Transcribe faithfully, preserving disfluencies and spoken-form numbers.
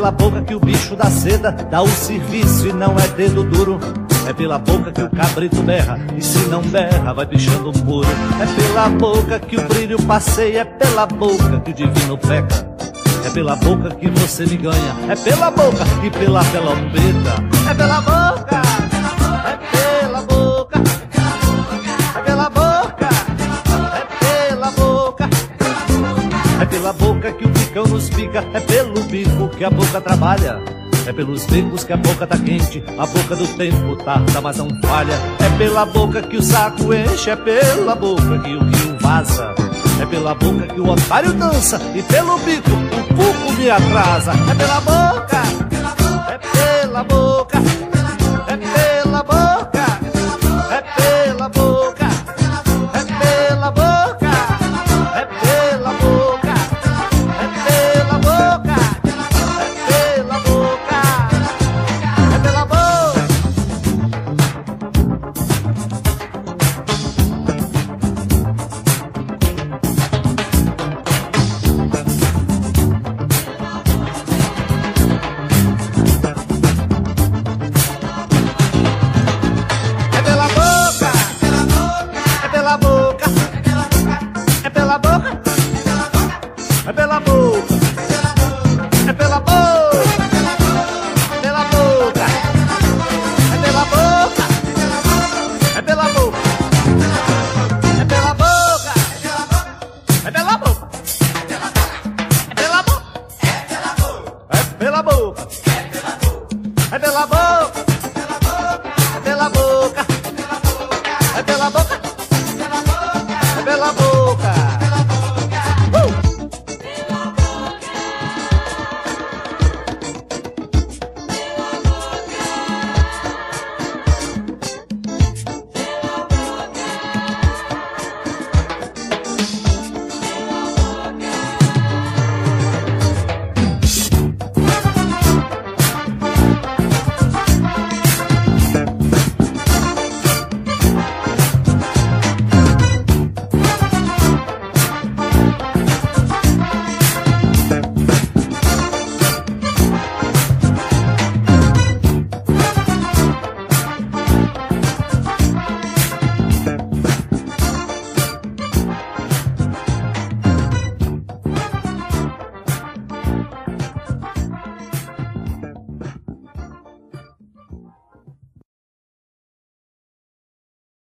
pela boca que o bicho da seda dá o serviço e não é dedo duro. É pela boca que o cabrito berra, e se não berra vai pichando o muro. É pela boca que o brilho passeia, é pela boca que o divino peca. É pela boca que você me ganha, é pela boca e pela pelombeta. É pela boca, é pela boca, é pela boca, é pela boca. É pela boca que o bicão nos pica, é pelo bico que a boca trabalha. É pelos becos que a boca tá quente, a boca do tempo tarda, mas não falha. É pela boca que o saco enche, é pela boca que o rio vaza. É pela boca que o otário dança, e pelo bico o cuco me atrasa. É pela boca, é pela boca, é pela boca, é pela boca.